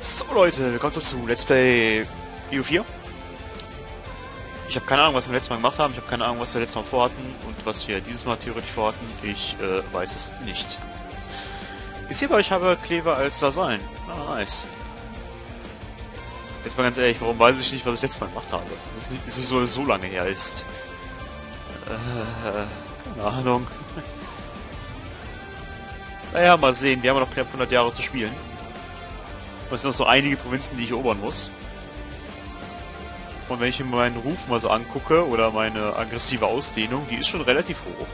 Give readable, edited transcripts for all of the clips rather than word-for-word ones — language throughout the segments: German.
So Leute, willkommen zu Let's Play EU4. Ich habe keine Ahnung, was wir letztes Mal gemacht haben. Ich habe keine Ahnung, was wir letztes Mal vorhatten und was wir dieses Mal theoretisch vorhatten. Ich weiß es nicht. Ich sehe bei euch, habe Kleber als Vasallen. Ah, nice. Jetzt mal ganz ehrlich, warum weiß ich nicht, was ich letztes Mal gemacht habe? Das ist nicht so lange her ist. Keine Ahnung. Naja, mal sehen. Wir haben ja noch knapp 100 Jahre zu spielen. Und es sind noch so einige Provinzen, die ich erobern muss. Und wenn ich mir meinen Ruf mal so angucke, oder meine aggressive Ausdehnung, die ist schon relativ hoch.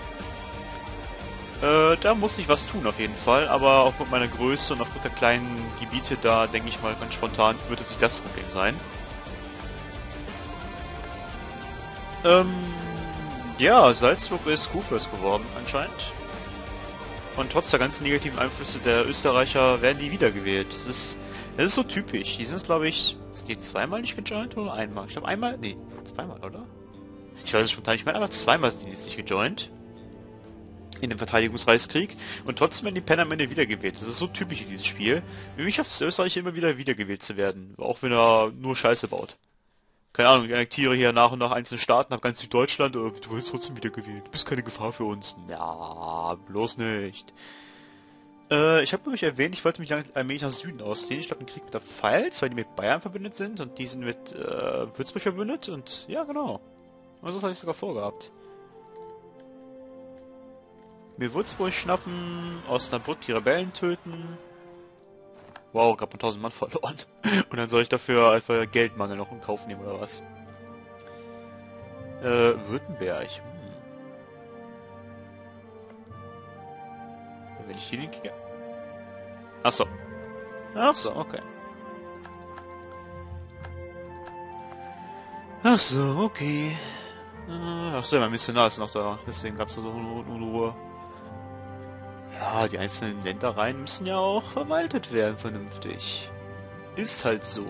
Da muss ich was tun auf jeden Fall, aber aufgrund meiner Größe und aufgrund der kleinen Gebiete, da denke ich mal ganz spontan, wird es nicht das Problem sein. Ja, Salzburg ist Kurfürst geworden anscheinend. Und trotz der ganzen negativen Einflüsse der Österreicher werden die wiedergewählt. Das ist so typisch. Die sind, glaube ich, sind die zweimal nicht gejoint oder einmal? Ich glaube einmal, nee, zweimal, oder? Ich weiß es spontan nicht mehr, aber zweimal sind die jetzt nicht gejoint. In dem Verteidigungsreichskrieg. Und trotzdem werden die Penner am Ende wiedergewählt. Das ist so typisch in diesem Spiel. Irgendwie schafft es Österreich immer wieder wiedergewählt zu werden. Auch wenn er nur Scheiße baut. Keine Ahnung, ich annektiere hier nach und nach einzelne Staaten, hab ganz Süddeutschland, du wirst trotzdem wiedergewählt. Du bist keine Gefahr für uns. Ja, bloß nicht. Ich habe nämlich erwähnt, ich wollte mich allmählich nach Süden ausdehnen. Ich glaube, den Krieg mit der Pfalz, weil die mit Bayern verbündet sind und die sind mit Würzburg verbündet. Und ja, genau. Und das hatte ich sogar vorgehabt. Mir Würzburg schnappen, Osnabrück die Rebellen töten. Wow, gerade mal 1000 Mann verloren. Und dann soll ich dafür einfach Geldmangel noch in Kauf nehmen, oder was? Württemberg. Wenn ich die kriege. Achso. Achso, okay. Achso, okay. Achso, mein Missionar ist noch da. Deswegen gab es da so Unruhe. Ja, die einzelnen Ländereien müssen ja auch verwaltet werden, vernünftig. Ist halt so.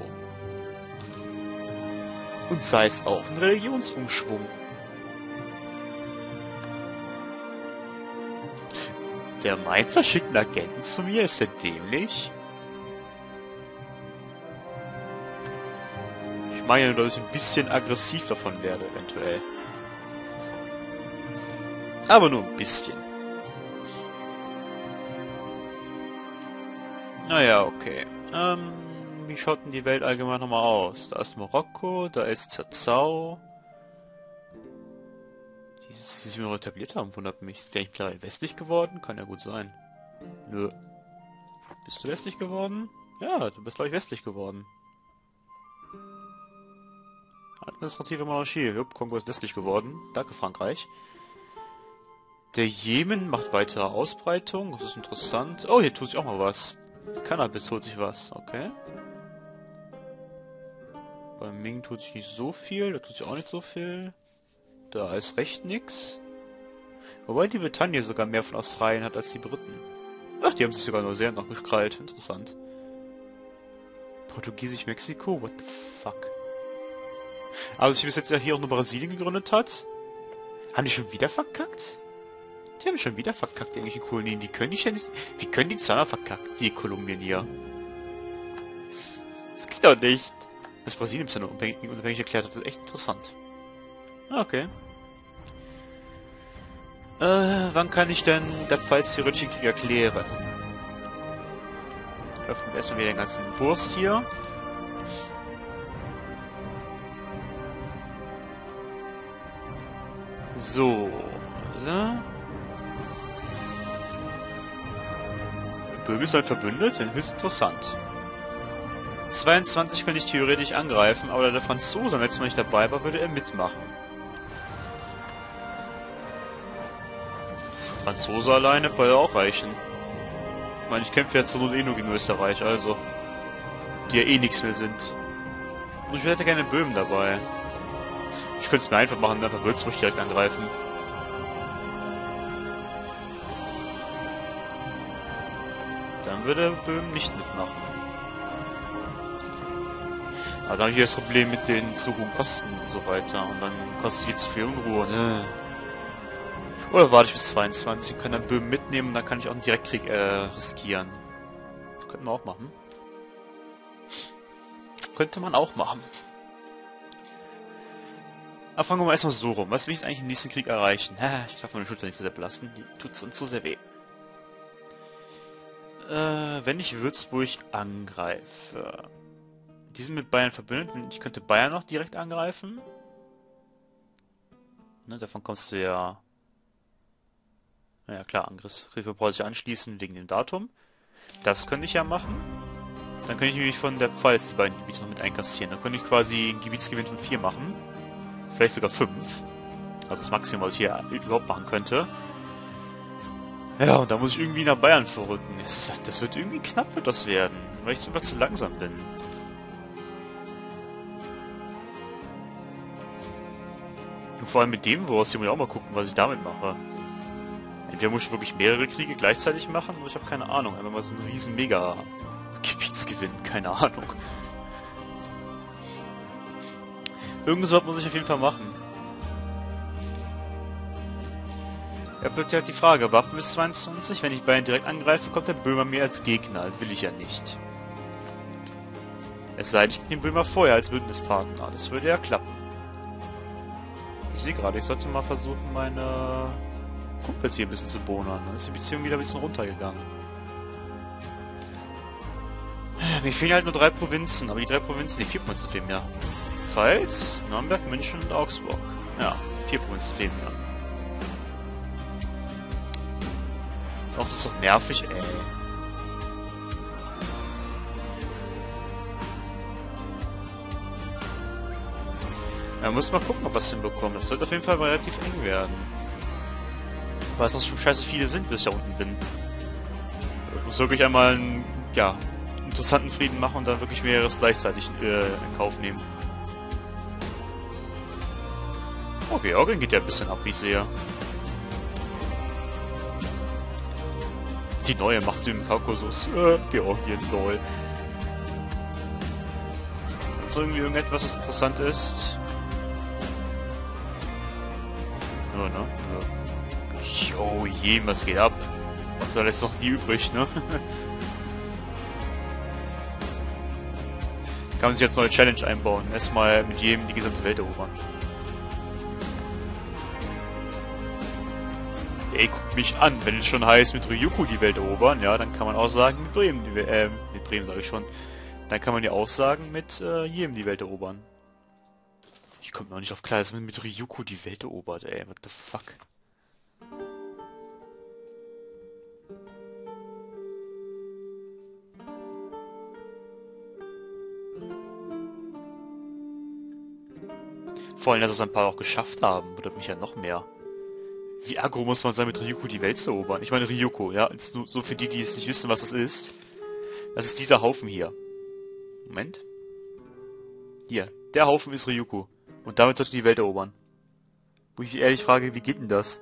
Und sei es auch ein Religionsumschwung. Der Mainzer schickt einen Agenten zu mir, ist der dämlich? Ich meine, dass ich ein bisschen aggressiv davon werde, eventuell. Aber nur ein bisschen. Naja, okay. Wie schaut denn die Welt allgemein nochmal aus? Da ist Marokko, da ist Zerzau. Die sich noch etabliert haben, wundert mich. Ist die eigentlich mittlerweile westlich geworden? Kann ja gut sein. Nö. Bist du westlich geworden? Ja, du bist glaube ich westlich geworden. Administrative Monarchie. Jupp, Kongo ist westlich geworden. Danke, Frankreich. Der Jemen macht weitere Ausbreitung. Das ist interessant. Oh, hier tut sich auch mal was. Cannabis tut sich was. Okay. Bei Ming tut sich nicht so viel. Da tut sich auch nicht so viel. Da ist recht nix. Wobei die Bretagne sogar mehr von Australien hat als die Briten. Ach, die haben sich sogar Neuseeland noch gekrallt. Interessant. Portugiesisch Mexiko? What the fuck? Also ich bis jetzt ja hier auch nur Brasilien gegründet hat. Haben die schon wieder verkackt? Die haben schon wieder verkackt, die englischen Kolonien. Wie können die zweimal verkackt, die Kolumbien hier? Das geht doch nicht. Dass Brasilien bisher nur unabhängig erklärt hat, ist echt interessant. Okay. Wann kann ich denn der Pfalz theoretischen Krieg erklären? Öffnen wir erstmal wieder den ganzen Wurst hier. So. Ne? Böhmen ist halt verbündet, denn höchst interessant. 22 könnte ich theoretisch angreifen, aber da der Franzose am letzten Mal nicht dabei war, würde er mitmachen. Franzose alleine würde auch reichen. Ich meine, ich kämpfe jetzt so eh nur gegen Österreich, also. Die ja eh nichts mehr sind. Und ich hätte gerne Böhmen dabei. Ich könnte es mir einfach machen, einfach Würzburg direkt angreifen. Dann würde Böhmen nicht mitmachen. Aber dann habe ich das Problem mit den zu hohen Kosten und so weiter. Und dann kostet viel zu viel Unruhe, ne? Oder warte ich bis 22, kann dann Böhmen mitnehmen und dann kann ich auch einen Direktkrieg riskieren. Könnten wir auch machen. könnte man auch machen. Aber fragen wir mal erstmal so rum. Was will ich eigentlich im nächsten Krieg erreichen? Ich darf meine Schulter nicht so sehr belasten. Die tut sonst so sehr weh. Wenn ich Würzburg angreife. Die sind mit Bayern verbündet. Ich könnte Bayern noch direkt angreifen. Ne, davon kommst du ja... Naja klar, Angriffsgriffe brauche ich anschließen wegen dem Datum. Das könnte ich ja machen. Dann könnte ich nämlich von der Pfalz die beiden Gebiete noch mit einkassieren. Dann könnte ich quasi einen Gebietsgewinn von 4 machen. Vielleicht sogar 5. Also das Maximum, was ich hier überhaupt machen könnte. Ja, und da muss ich irgendwie nach Bayern verrücken. Das wird irgendwie knapp, wird das werden. Weil ich einfach zu langsam bin. Und vor allem mit dem Wurst, hier muss ich auch mal gucken, was ich damit mache. Entweder muss ich wirklich mehrere Kriege gleichzeitig machen, oder ich habe keine Ahnung. Einfach mal so einen riesen Mega-Gebietsgewinn, keine Ahnung. Irgendwas sollte man sich auf jeden Fall machen. Ja, bleibt halt die Frage, Waffen bis 22, wenn ich Bayern direkt angreife, kommt der Böhmer mir als Gegner, das will ich ja nicht. Es sei denn, ich kriege den Böhmer vorher als Bündnispartner, das würde ja klappen. Ich sehe gerade, ich sollte mal versuchen, meine Kumpels hier ein bisschen zu bonern, dann ist die Beziehung wieder ein bisschen runtergegangen. Mir fehlen halt nur 3 Provinzen, aber die 3 Provinzen, die 4 Provinzen fehlen mir. Pfalz, Nürnberg, München und Augsburg. Ja, 4 Provinzen fehlen mir. Doch, das ist doch nervig, ey. Ja, muss mal gucken, ob wir es hinbekommen. Das wird auf jeden Fall relativ eng werden. Weil es noch schon scheiße viele sind, bis ich da unten bin. Ich muss wirklich einmal einen, ja, interessanten Frieden machen und dann wirklich mehreres gleichzeitig in Kauf nehmen. Oh, Georgien geht ja ein bisschen ab, wie ich sehe. Die neue Macht im Kaukasus. Georgien, lol. Ist irgendwie irgendetwas, was interessant ist? Ja, ne? Ja. Jo, je, was geht ab? Da lässt noch die übrig, ne? Kann man sich jetzt neue Challenge einbauen. Erstmal mit jedem die gesamte Welt erobern. Ey, guck mich an, wenn es schon heißt, mit Ryukyu die Welt erobern, ja, dann kann man auch sagen, mit Bremen mit Bremen sage ich schon. Dann kann man ja auch sagen, mit jedem die Welt erobern. Ich komme mir auch nicht auf klar, dass man mit Ryukyu die Welt erobert, ey, what the fuck. Vor allem, dass es ein paar auch geschafft haben, wundert mich ja noch mehr. Wie aggro muss man sein, mit Ryukyu die Welt zu erobern? Ich meine Ryukyu, ja, so für die, die es nicht wissen, was es ist. Das ist dieser Haufen hier. Moment. Hier, der Haufen ist Ryukyu. Und damit sollte die Welt erobern. Wo ich ehrlich frage, wie geht denn das?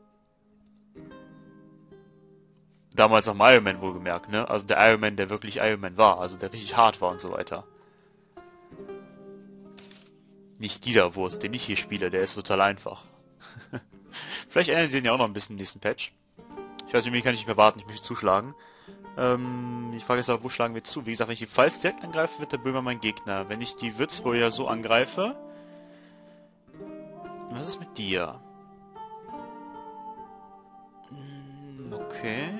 Damals nach Iron Man wohlgemerkt, ne? Also der Iron Man, der wirklich Iron Man war, also der richtig hart war und so weiter. Nicht dieser Wurst, den ich hier spiele, der ist total einfach. Vielleicht ändert den ja auch noch ein bisschen im nächsten Patch. Ich weiß nicht, wie kann ich nicht mehr warten, ich möchte zuschlagen. Die Frage ist aber, wo schlagen wir zu? Wie gesagt, wenn ich die Pfalz direkt angreife, wird der Böhmer mein Gegner. Wenn ich die Würzburger so angreife... Was ist mit dir? Okay.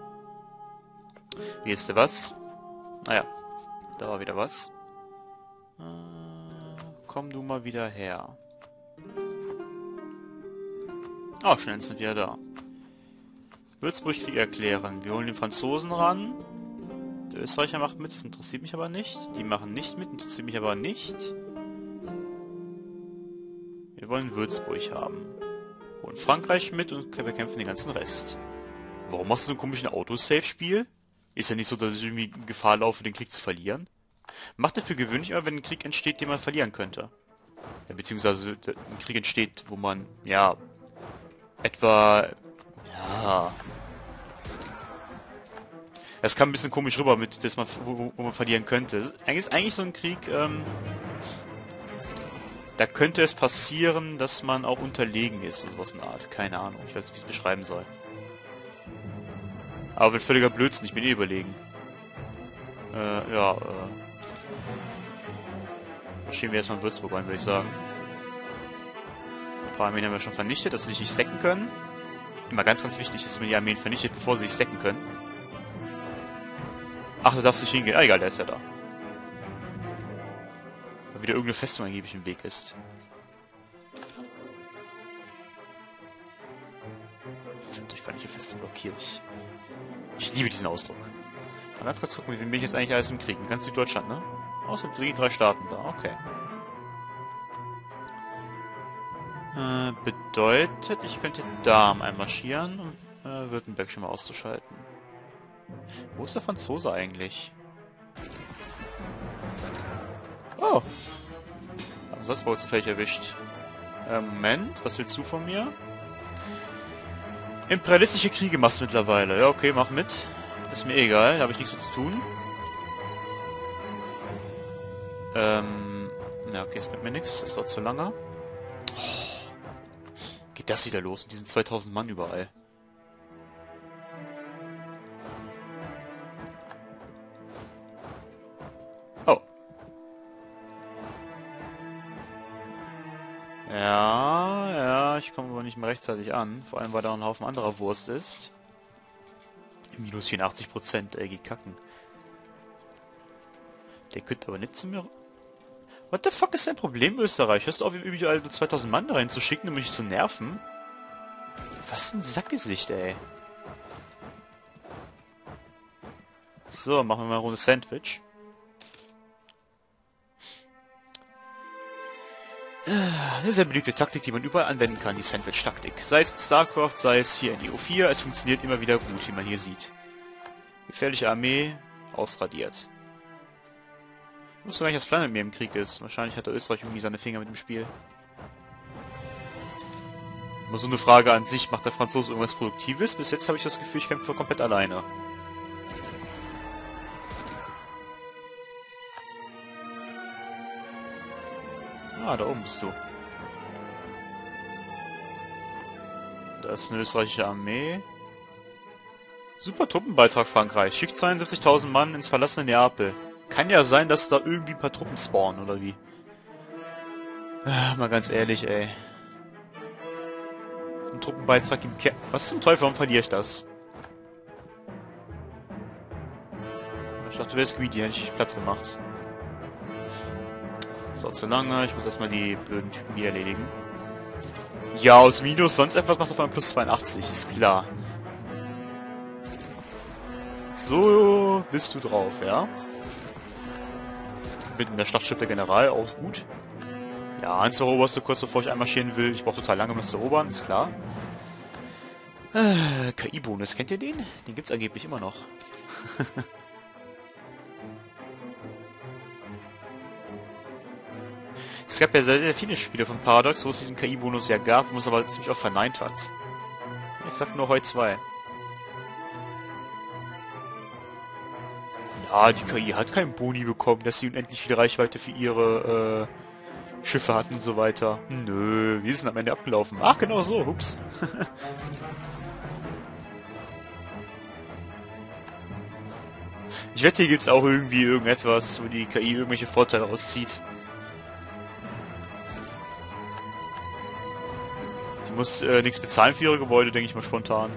Wie ist der was? Naja, da war wieder was. Komm du mal wieder her. Ah, schnell sind wir da. Würzburg-Krieg erklären. Wir holen den Franzosen ran. Der Österreicher macht mit, das interessiert mich aber nicht. Die machen nicht mit, interessiert mich aber nicht. Wir wollen Würzburg haben. Holen Frankreich mit und bekämpfen den ganzen Rest. Warum machst du so ein komischen Autosave-Spiel? Ist ja nicht so, dass ich irgendwie in Gefahr laufe, den Krieg zu verlieren. Macht dafür gewöhnlich immer, wenn ein Krieg entsteht, den man verlieren könnte. Ja, beziehungsweise ein Krieg entsteht, wo man, ja, etwa, ja... Das kam ein bisschen komisch rüber, mit, dass man, wo man verlieren könnte. Eigentlich so ein Krieg, da könnte es passieren, dass man auch unterlegen ist, oder sowas in der Art. Keine Ahnung, ich weiß nicht, wie ich es beschreiben soll. Aber mit völliger Blödsinn, ich bin eh überlegen. Marschieren wir erstmal in Würzburg ein, würde ich sagen. Ein paar Armeen haben wir schon vernichtet, dass sie sich nicht stacken können. Immer ganz, ganz wichtig ist, dass man die Armeen vernichtet, bevor sie sich stacken können. Ach, da darfst du nicht hingehen. Ah, egal, der ist ja da. Weil wieder irgendeine Festung angeblich im Weg ist. Durch feindliche Festung blockiert. Ich liebe diesen Ausdruck. Mal ganz kurz gucken, wie bin ich jetzt eigentlich alles im Krieg? Ganz Süddeutschland, ne? Außer die 3 Staaten da, okay. Bedeutet, ich könnte da einmarschieren, um Württemberg schon mal auszuschalten. Wo ist der Franzose eigentlich? Oh! Haben sonst wohl zufällig erwischt. Moment, was willst du von mir? Imperialistische Kriege machst du mittlerweile. Ja, okay, mach mit. Ist mir egal, da habe ich nichts mit zu tun. Ja, okay, es bringt mir nichts, das dauert zu lange. Oh, geht das wieder los mit diesen 2000 Mann überall? Oh. Ja, ich komme aber nicht mehr rechtzeitig an. Vor allem, weil da noch ein Haufen anderer Wurst ist. Minus 84%, ey, geht kacken. Der könnte aber nicht zu mir... What the fuck ist dein Problem, Österreich? Hörst du auf, überall nur 2000 Mann da reinzuschicken, um mich zu nerven? Was ein Sackgesicht, ey. So, machen wir mal eine Runde Sandwich. Eine sehr beliebte Taktik, die man überall anwenden kann, die Sandwich-Taktik. Sei es in StarCraft, sei es hier in EO4, es funktioniert immer wieder gut, wie man hier sieht. Gefährliche Armee, ausradiert. Ich wusste gar nicht, dass Flandern mit mir im Krieg ist. Wahrscheinlich hat der Österreich irgendwie seine Finger mit dem Spiel. Nur so eine Frage an sich, macht der Franzose irgendwas Produktives? Bis jetzt habe ich das Gefühl, ich kämpfe komplett alleine. Ah, da oben bist du. Da ist eine österreichische Armee. Super Truppenbeitrag Frankreich. Schickt 72.000 Mann ins verlassene Neapel. Kann ja sein, dass da irgendwie ein paar Truppen spawnen, oder wie? Mal ganz ehrlich, ey. Ein Truppenbeitrag im Kern... Was zum Teufel, warum verliere ich das? Ich dachte, du wärst greedy, hätte ich dich platt gemacht. Das dauert zu lange, ich muss erstmal die blöden Typen hier erledigen. Ja, aus Minus, sonst etwas macht auf einmal plus 82, ist klar. So bist du drauf, ja? Mitten in der Schlacht stirbt der General, auch gut. Ja, eins eroberst du kurz bevor ich einmarschieren will. Ich brauche total lange, um das zu erobern, ist klar. KI-Bonus, kennt ihr den? Den gibt's angeblich immer noch. Es gab ja sehr, sehr viele Spiele von Paradox, wo es diesen KI-Bonus ja gab, wo es aber ziemlich oft verneint hat. Ich sag nur heute 2. Ja, die KI hat keinen Boni bekommen, dass sie unendlich viel Reichweite für ihre Schiffe hatten und so weiter. Nö, wir sind am Ende abgelaufen. Ach, genau so, hups. Ich wette, hier gibt's auch irgendwie irgendetwas, wo die KI irgendwelche Vorteile auszieht. Sie muss nichts bezahlen für ihre Gebäude, denke ich mal spontan.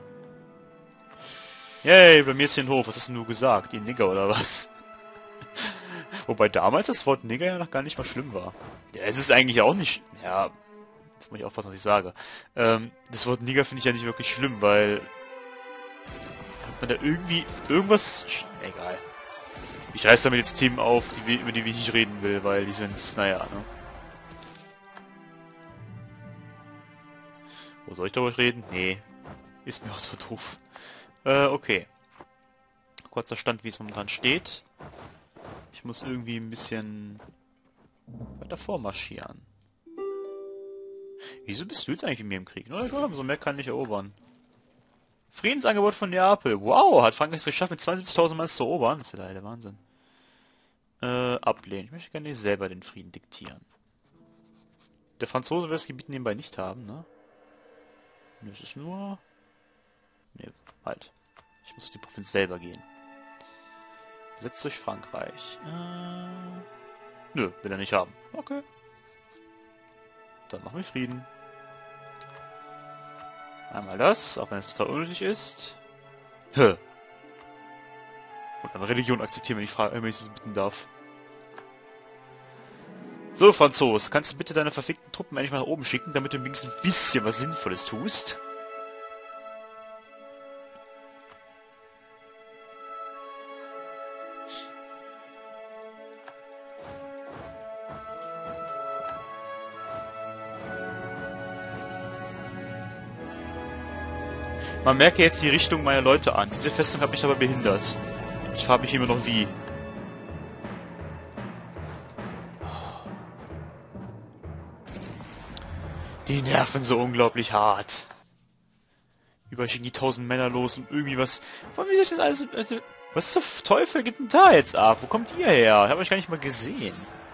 Yay, bei mir ist hier ein Hof. Was hast denn du gesagt? Ihr Nigger oder was? Wobei damals das Wort Nigger ja noch gar nicht mal schlimm war. Ja, es ist eigentlich auch nicht... Ja, jetzt muss ich aufpassen, was ich sage. Das Wort Nigger finde ich ja nicht wirklich schlimm, weil... Hat man da irgendwie... Irgendwas... Egal. Ich reiß damit jetzt Themen auf, über die ich nicht reden will, weil die sind... Naja, ne? Wo soll ich darüber reden? Nee. Ist mir auch so doof. Okay. Kurzer Stand, wie es momentan steht. Ich muss irgendwie ein bisschen weiter vormarschieren. Wieso bist du jetzt eigentlich mit mir im Krieg? Na, so mehr kann ich erobern. Friedensangebot von Neapel. Wow, hat Frankreich es geschafft, mit 72.000 Mann zu erobern. Das ist ja der Wahnsinn. Ablehnen. Ich möchte gerne selber den Frieden diktieren. Der Franzose will das Gebiet nebenbei nicht haben, ne? Das ist nur... Ne, halt. Ich muss auf die Provinz selber gehen. Besetzt durch Frankreich. Nö, will er nicht haben. Okay. Dann machen wir Frieden. Einmal das, auch wenn es total unnötig ist. Hä? Und eine Religion akzeptieren, wenn ich so bitten darf. So, Franzos, kannst du bitte deine verfickten Truppen endlich mal nach oben schicken, damit du wenigstens ein bisschen was Sinnvolles tust? Man merke jetzt die Richtung meiner Leute an. Diese Festung hat mich aber behindert. Ich frage mich immer noch wie. Die nerven so unglaublich hart. Überall schicken die 1000 Männer los und irgendwie was... Wie soll ich das alles... Was zum Teufel geht denn da jetzt ab? Wo kommt ihr her? Ich habe euch gar nicht mal gesehen.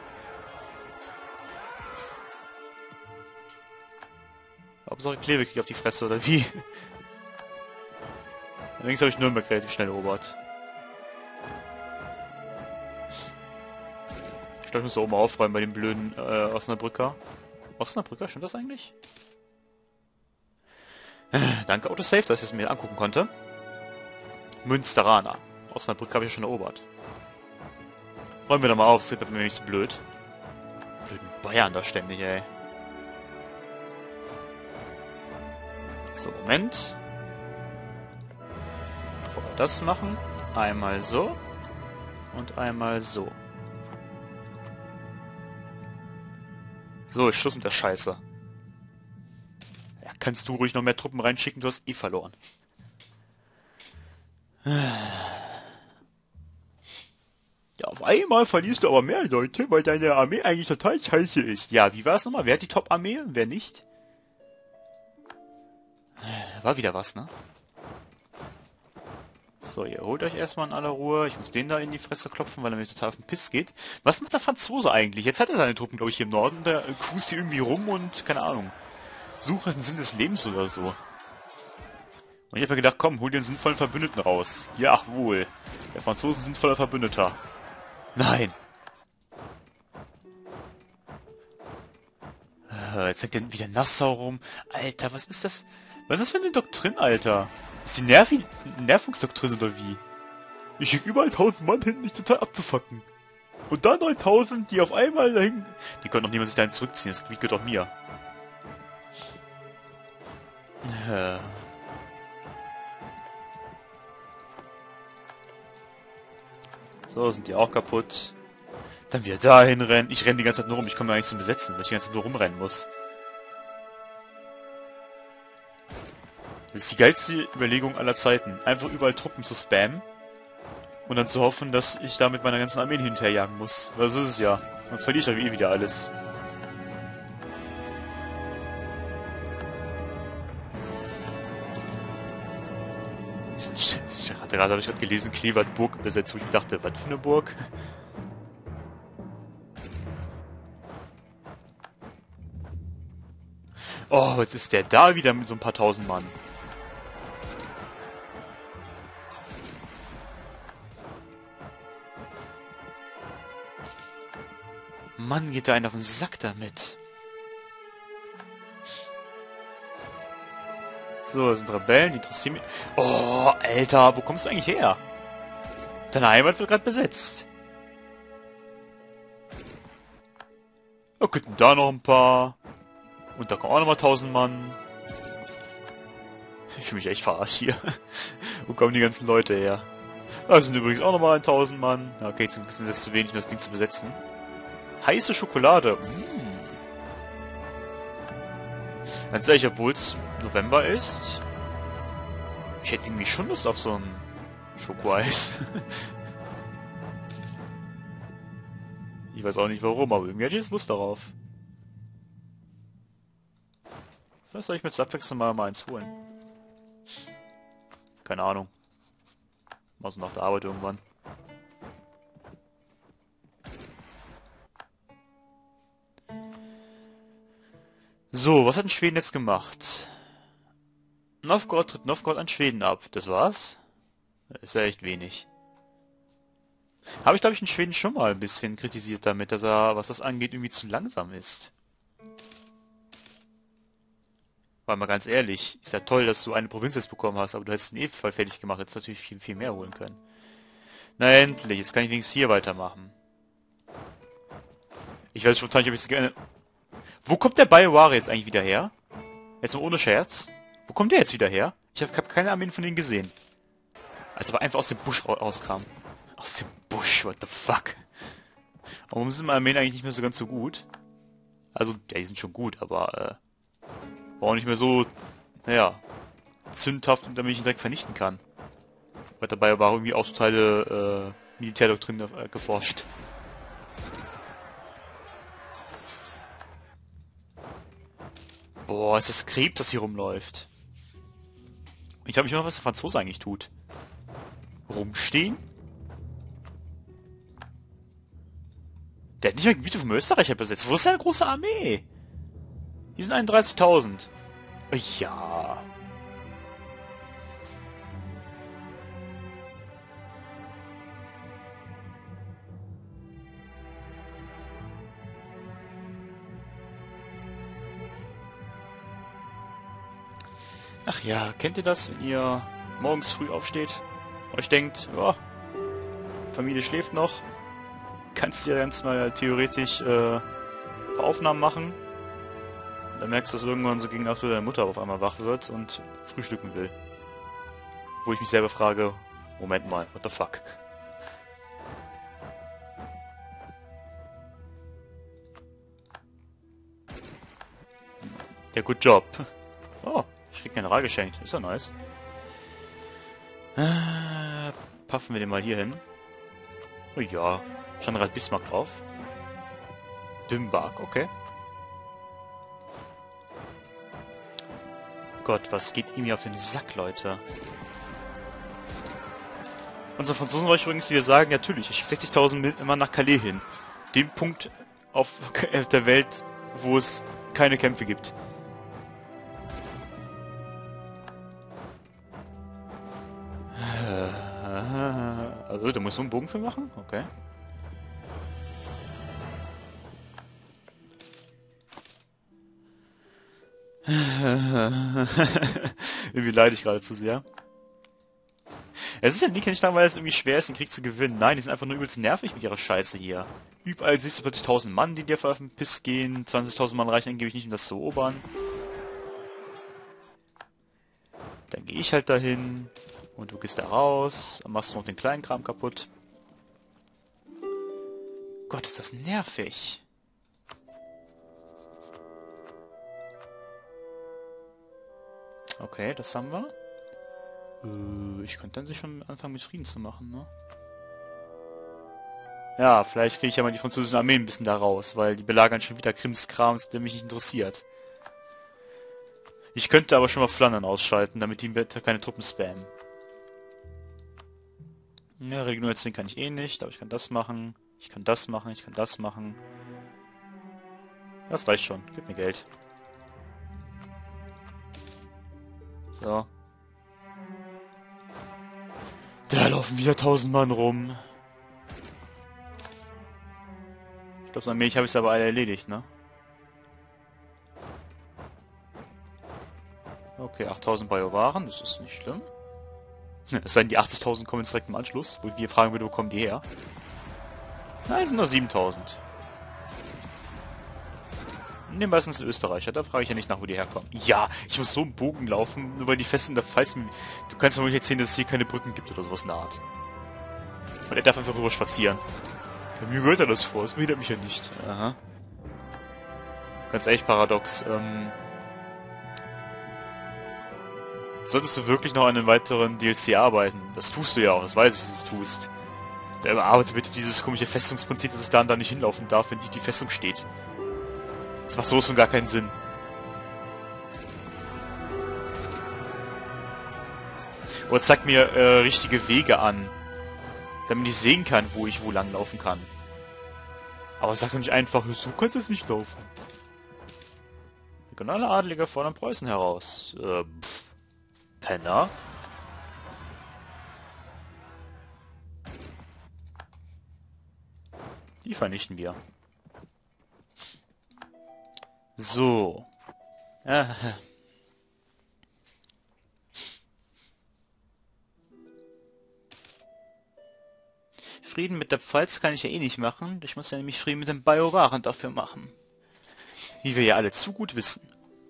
Hauptsache Kleve kriegt auf die Fresse, oder wie? Allerdings habe ich Nürnberg relativ schnell erobert. Ich glaube, ich muss da oben aufräumen bei den blöden Osnabrücker. Osnabrücker, stimmt das eigentlich? Danke Autosave, dass ich es mir angucken konnte. Münsteraner. Osnabrück habe ich schon erobert. Räumen wir da mal auf, das wird mir nicht so blöd. Blöden Bayern da ständig, ey. So, Moment. Bevor wir das machen, einmal so und einmal so. So, Schluss mit der Scheiße. Ja, kannst du ruhig noch mehr Truppen reinschicken, du hast eh verloren. Ja, auf einmal verlierst du aber mehr Leute, weil deine Armee eigentlich total scheiße ist. Ja, wie war es nochmal? Wer hat die Top-Armee? Wer nicht? War wieder was, ne? So, ihr holt euch erstmal in aller Ruhe. Ich muss den da in die Fresse klopfen, weil er mir total auf den Piss geht. Was macht der Franzose eigentlich? Jetzt hat er seine Truppen, glaube ich, hier im Norden. Der cruist hier irgendwie rum und, keine Ahnung, sucht den Sinn des Lebens oder so. Und ich habe mir gedacht, komm, hol dir einen sinnvollen Verbündeten raus. Jawohl. Der Franzose ist ein sinnvoller Verbündeter. Nein. Jetzt hängt er wieder Nassau rum. Alter, was ist das? Was ist das für eine Doktrin, Alter? Ist die Nervungsdoktrin oder wie? Ich schicke überall 1000 Mann hin, dich total abzufacken. Und dann 9000, die auf einmal dahin... Die können doch niemand sich dahin zurückziehen, das Gebiet gehört doch mir. So, sind die auch kaputt. Dann wieder dahin rennen. Ich renne die ganze Zeit nur rum, ich komme ja nicht zum Besetzen, weil ich die ganze Zeit nur rumrennen muss. Das ist die geilste Überlegung aller Zeiten. Einfach überall Truppen zu spammen. Und dann zu hoffen, dass ich da mit meiner ganzen Armee hinterherjagen muss. Weil so ist es ja. Sonst verliere ich doch eh wieder alles. Habe ich gerade gelesen, Kleve hat Burg besetzt, wo ich dachte, was für eine Burg? Oh, jetzt ist der da wieder mit so ein paar 1000 Mann. Mann, geht da einer auf den Sack damit. So, das sind Rebellen, die interessieren mich... Oh, Alter, wo kommst du eigentlich her? Deine Heimat wird gerade besetzt. Da könnten da noch ein paar. Und da kommen auch nochmal 1000 Mann. Ich fühle mich echt verarscht hier. Wo kommen die ganzen Leute her? Da sind übrigens auch nochmal 1000 Mann. Okay, zum Glück sind das zu wenig, um das Ding zu besetzen. Heiße Schokolade. Ganz ehrlich, obwohl es November ist, ich hätte irgendwie schon Lust auf so ein Schokoeis. Ich weiß auch nicht warum, aber irgendwie hätte ich jetzt Lust darauf. Vielleicht soll ich mir zur Abwechslung mal eins holen. Keine Ahnung. Mal so nach der Arbeit irgendwann. So, was hat denn Schweden jetzt gemacht? Novgorod tritt Novgorod an Schweden ab. Das war's? Das ist ja echt wenig. Habe ich, glaube ich, in Schweden schon mal ein bisschen kritisiert damit, dass er, was das angeht, irgendwie zu langsam ist. Weil mal ganz ehrlich, ist ja toll, dass du eine Provinz jetzt bekommen hast, aber du hättest den eh voll fertig gemacht, hättest natürlich viel, viel mehr holen können. Na endlich, jetzt kann ich wenigstens hier weitermachen. Ich weiß spontan nicht, ob ich es gerne... Wo kommt der BioWare jetzt eigentlich wieder her? Jetzt mal ohne Scherz. Wo kommt der jetzt wieder her? Ich hab keine Armeen von denen gesehen. Als ob er einfach aus dem Busch rauskam. Aus dem Busch, what the fuck? Aber warum sind meine Armeen eigentlich nicht mehr so ganz so gut? Also, ja, die sind schon gut, aber, war auch nicht mehr so, naja, zündhaft, damit ich ihn direkt vernichten kann. Weil dabei war irgendwie auch Teile, Militärdoktrin geforscht. Boah, ist das Krebs, das hier rumläuft. Ich habe mich immer, was der Franzose eigentlich tut. Rumstehen? Der hat nicht mal Gebiete vom Österreicher besetzt. Wo ist seine große Armee? Die sind 31.000. Ja. Ach ja, kennt ihr das, wenn ihr morgens früh aufsteht? Euch denkt, ja, Familie schläft noch. Kannst du ja ganz mal theoretisch ein paar Aufnahmen machen. Dann merkst du, dass irgendwann so gegen 8 Uhr deine Mutter auf einmal wach wird und frühstücken will. Wo ich mich selber frage, Moment mal, what the fuck? Ja, good job. Oh, ich krieg General geschenkt. Ist ja nice. Paffen wir den mal hier hin. Oh ja, General Bismarck drauf. Dümbark, okay. Gott, was geht ihm hier auf den Sack, Leute? Unsere Franzosen wollte ich übrigens wieder sagen, natürlich, ich schicke 60.000 immer nach Calais hin. Dem Punkt auf der Welt, wo es keine Kämpfe gibt. Also, da muss so einen Bogen für machen? Okay. Irgendwie leide ich gerade zu sehr. Es ist ja nicht daran, weil es irgendwie schwer ist, den Krieg zu gewinnen. Nein, die sind einfach nur übelst nervig mit ihrer Scheiße hier. Überall siehst du plötzlich 1000 Mann, die dir auf den Piss gehen. 20.000 Mann reichen angeblich nicht, um das zu erobern. Dann gehe ich halt dahin. Und du gehst da raus. Dann machst du noch den kleinen Kram kaputt. Gott, ist das nervig. Okay, das haben wir. Ich könnte dann sich schon anfangen mit Frieden zu machen, ne? Ja, vielleicht kriege ich ja mal die französische Armee ein bisschen da raus, weil die belagern schon wieder Krimskrams, der mich nicht interessiert. Ich könnte aber schon mal Flandern ausschalten, damit die bitte keine Truppen spammen. Ja, Regeneration kann ich eh nicht, aber ich kann das machen. Ich kann das machen, ich kann das machen. Das reicht schon, gib mir Geld. So. Da laufen wieder 1000 Mann rum. Ich glaube, so ein Milch habe ich es aber alle erledigt, ne? Okay, 8000 Biowaren, das ist nicht schlimm. Es sei denn, die 80.000 kommen jetzt direkt im Anschluss, wo wir fragen würden, wo kommen die her? Nein, es sind nur 7000. Nehmen wir meistens Österreicher, da frage ich ja nicht nach, wo die herkommen. Ja, ich muss so einen Bogen laufen, nur weil die Festung der Pfalz... Du kannst mir nicht erzählen, dass es hier keine Brücken gibt oder sowas in der Art. Und er darf einfach rüber spazieren. Ja, mir gehört er das vor, das behindert mich ja nicht. Aha. Ganz echt paradox. Solltest du wirklich noch an einem weiteren DLC arbeiten? Das tust du ja auch, das weiß ich, dass du es tust. Dann arbeite bitte dieses komische Festungsprinzip, dass ich da und da nicht hinlaufen darf, wenn die Festung steht. Das macht sowas von gar keinen Sinn. Oder zeig mir richtige Wege an, damit ich sehen kann, wo ich wo lang laufen kann. Aber sag doch nicht einfach, so kannst du es nicht laufen. Regionale Adeliger fordern Preußen heraus. Penner. Die vernichten wir. So. Frieden mit der Pfalz kann ich ja eh nicht machen. Ich muss ja nämlich Frieden mit dem Bajuwaren dafür machen. Wie wir ja alle zu gut wissen.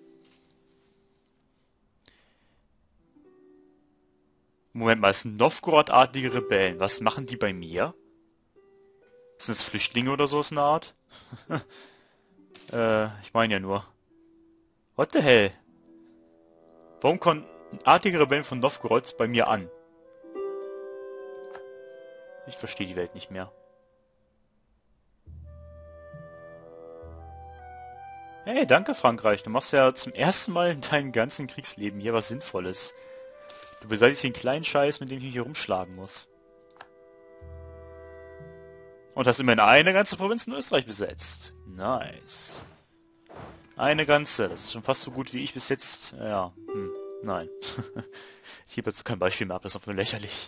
Moment mal, es sind Novgorod-artige Rebellen. Was machen die bei mir? Sind es Flüchtlinge oder so, ist eine Art? Ich meine ja nur. What the hell? Warum kommen artige Rebellen von Novgorod bei mir an? Ich verstehe die Welt nicht mehr. Hey, danke Frankreich. Du machst ja zum ersten Mal in deinem ganzen Kriegsleben hier was Sinnvolles. Du beseitigst den kleinen Scheiß, mit dem ich mich hier rumschlagen muss. Und hast immerhin eine ganze Provinz in Österreich besetzt. Nice. Eine ganze. Das ist schon fast so gut wie ich bis jetzt. Ja, nein. Ich gebe dazu kein Beispiel mehr ab, das ist einfach nur lächerlich.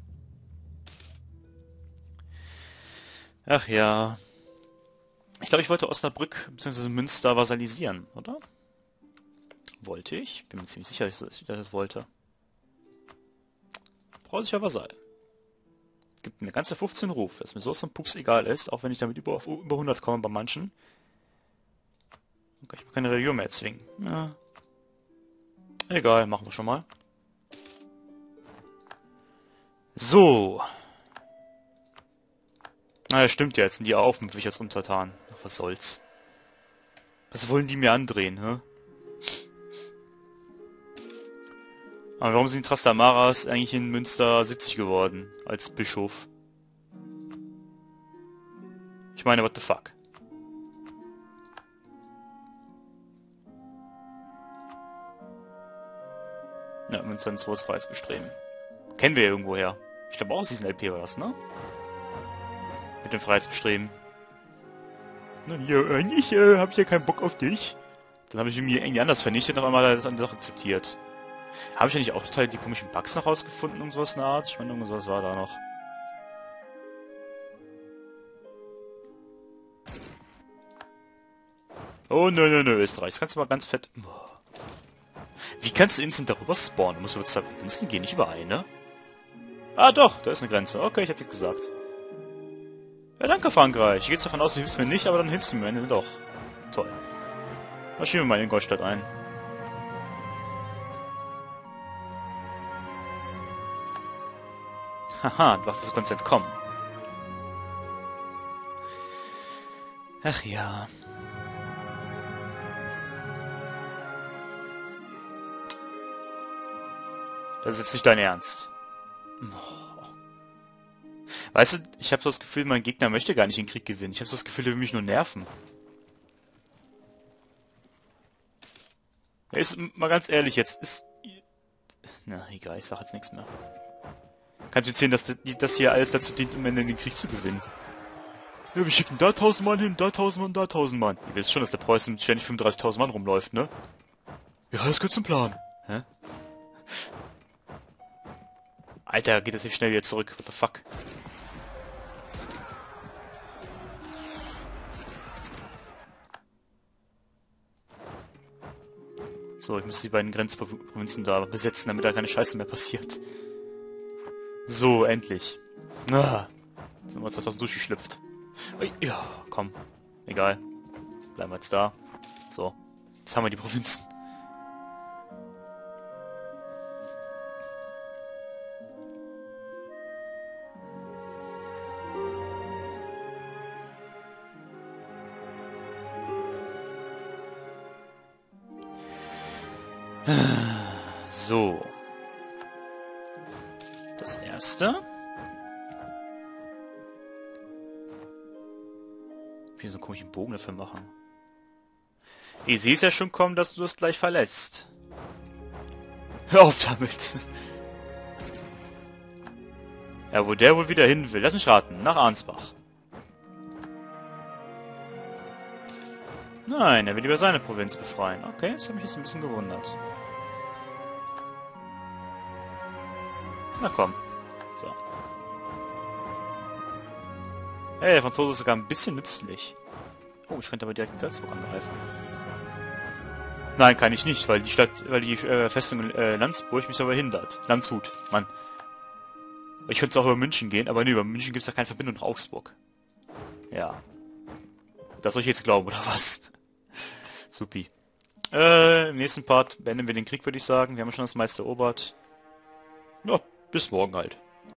Ach ja. Ich glaube, ich wollte Osnabrück bzw. Münster vasalisieren, oder? Wollte ich? Bin mir ziemlich sicher, dass ich das wollte. Preußischer Vasall. Gibt mir ganze 15 Ruf, was mir so zum Pups egal ist, auch wenn ich damit über 100 komme bei manchen. Dann kann ich mir keine Religion mehr erzwingen. Ja. Egal, machen wir schon mal. So. Naja, stimmt ja, jetzt sind die auch möglich als Untertan. Ach, was soll's. Was wollen die mir andrehen, hä? Aber warum sind die Trastamaras eigentlich in Münster 70 geworden? Als Bischof? Ich meine, what the fuck? Ja, Münster ins Freiheitsbestreben. Kennen wir ja irgendwoher. Ich glaube auch aus diesem LP war das, ne? Mit dem Freiheitsbestreben. Na ja, eigentlich habe ich ja keinen Bock auf dich. Dann habe ich ihn irgendwie anders vernichtet und auf einmal hat er das andere akzeptiert. Habe ich ja nicht auch total die komischen Bugs noch rausgefunden und sowas in der Art? Ich meine, irgendwas war da noch. Oh, nö, Österreich. Das kannst du mal ganz fett... Wie kannst du instant darüber spawnen? Du musst über 2 Provinzen gehen, nicht über eine. Ah, doch, da ist eine Grenze. Okay, ich hab jetzt gesagt. Ja, danke, Frankreich. Ich gehe jetzt davon aus, du hilfst mir nicht, aber dann hilfst du mir am Ende doch. Toll. Marschieren wir mal in Ingolstadt ein. Haha, du dachtest, du konntest entkommen. Ach ja. Das ist jetzt nicht dein Ernst. Weißt du, ich habe so das Gefühl, mein Gegner möchte gar nicht den Krieg gewinnen. Ich habe so das Gefühl, er will mich nur nerven. Ist, mal ganz ehrlich, jetzt ist... Na, egal, ich sag jetzt nichts mehr. Kannst du mir erzählen, dass das hier alles dazu dient, am Ende den Krieg zu gewinnen? Ja, wir schicken da 1000 Mann hin, da 1000 Mann, da 1000 Mann. Ihr wisst schon, dass der Preußen mit ständig 35.000 Mann rumläuft, ne? Ja, das gehört zum Plan. Hä? Alter, geht das hier schnell wieder zurück? What the fuck? So, ich muss die beiden Grenzprovinzen da besetzen, damit da keine Scheiße mehr passiert. So, endlich. Ah, sind wir 2000 durchgeschlüpft. Ja, komm. Egal. Bleiben wir jetzt da. So. Jetzt haben wir die Provinzen. So. Das erste. Wie so einen komischen Bogen dafür machen. Ich sehe es ja schon kommen, dass du das gleich verlässt. Hör auf damit. Ja, wo der wohl wieder hin will. Lass mich raten. Nach Arnsbach. Nein, er will lieber seine Provinz befreien. Okay, das hat mich jetzt ein bisschen gewundert. Na komm. So. Hey, der Franzose ist sogar ein bisschen nützlich. Oh, ich könnte aber direkt Salzburg angreifen. Nein, kann ich nicht, weil die Festung Landsburg mich aber hindert. Landshut, Mann. Ich könnte auch über München gehen, aber nee, über München gibt es ja keine Verbindung nach Augsburg. Ja. Das soll ich jetzt glauben, oder was? Supi. Im nächsten Part beenden wir den Krieg, würde ich sagen. Wir haben schon das meiste erobert. Ja, bis morgen halt.